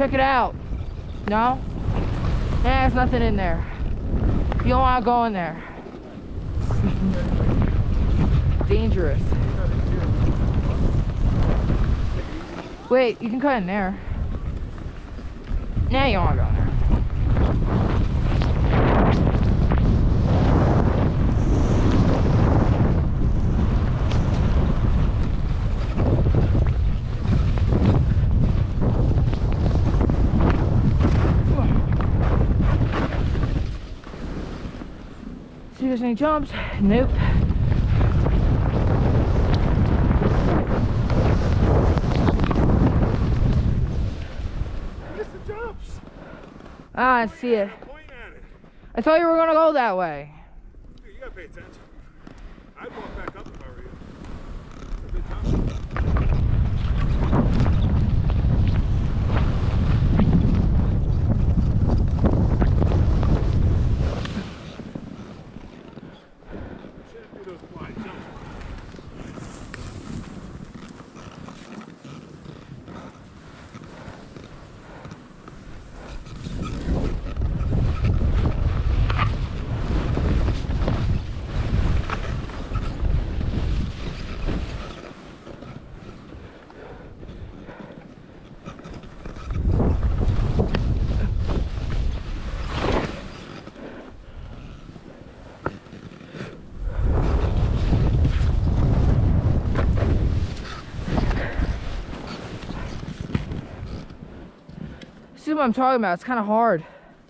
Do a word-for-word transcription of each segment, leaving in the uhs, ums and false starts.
Check it out. No? Nah, there's nothing in there. You don't want to go in there. Dangerous. Wait, you can cut in there. Nah, you don't want to go in there. See if there's any jumps? Nope. Missed the jumps. Ah, I see it. I thought you were gonna go that way. You gotta pay attention. I'd walk back up if I were you. It's a good jump. See what I'm talking about? It's kind of hard.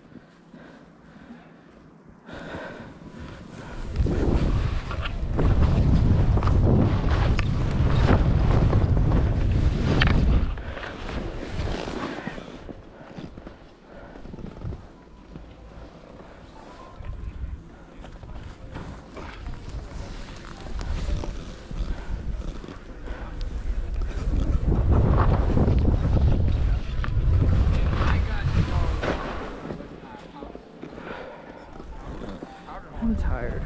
I'm tired.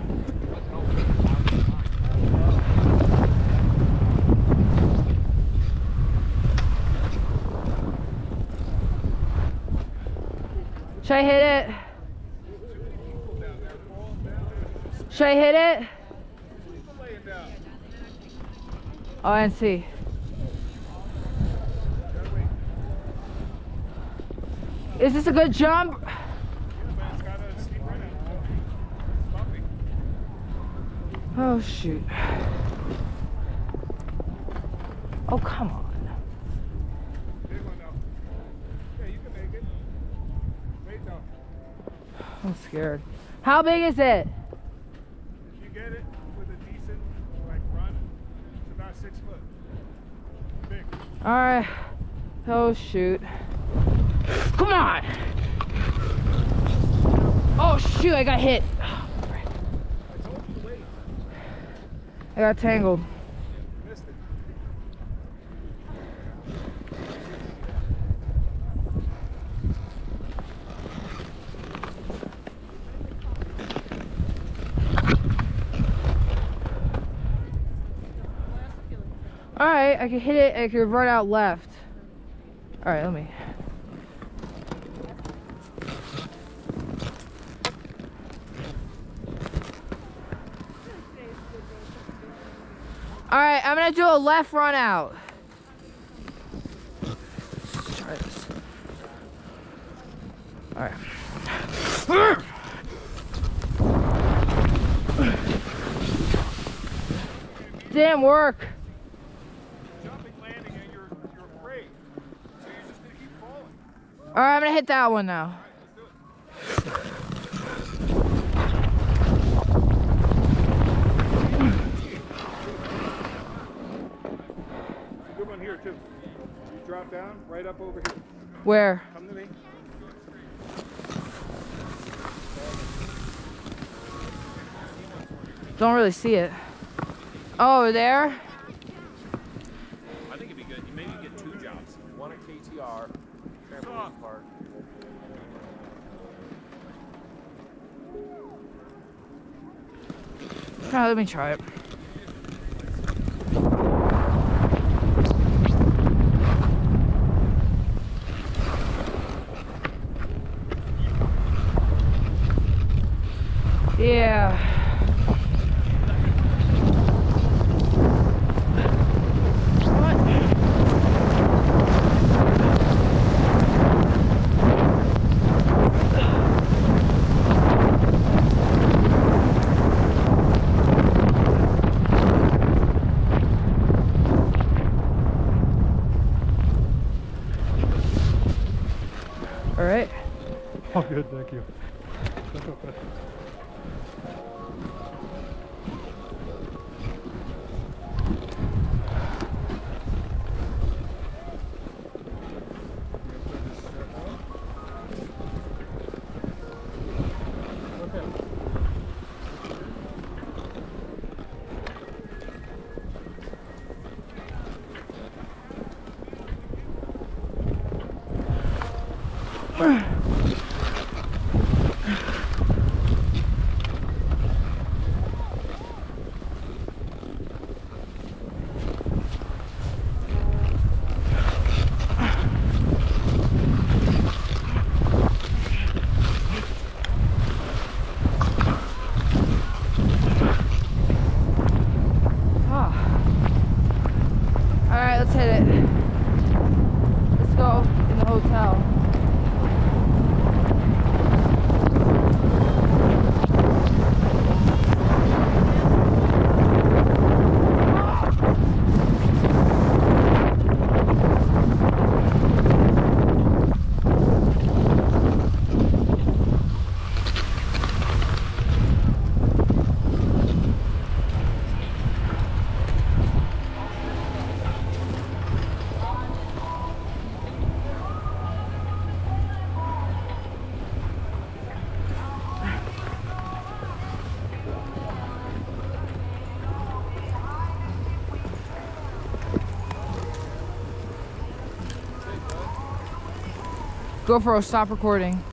Should I hit it? Should I hit it? Oh, I didn't see. Is this a good jump? Oh shoot. Oh, come on. I'm scared. How big is it? If you get it with a decent like run, it's about six foot. Big. Alright. Oh shoot. Come on! Oh shoot, I got hit. I got tangled. Missed it. Alright, I can hit it, I can run out left. Alright, let me. Alright, I'm gonna do a left run out. Let's try this. Alright. Didn't work. Jumping, landing, and you're, you're afraid. So you're just gonna keep falling. Alright, I'm gonna hit that one now. Let's do it. Good one here too. You drop down right up over here. Where? Come to me. Don't really see it. Oh, over there? I think it'd be good. You maybe get two jobs. One at K T R, Trampoline Park. Oh, let me try it. all good, thank you. Alright, let's hit it. Let's go in the hotel. GoPro, stop recording.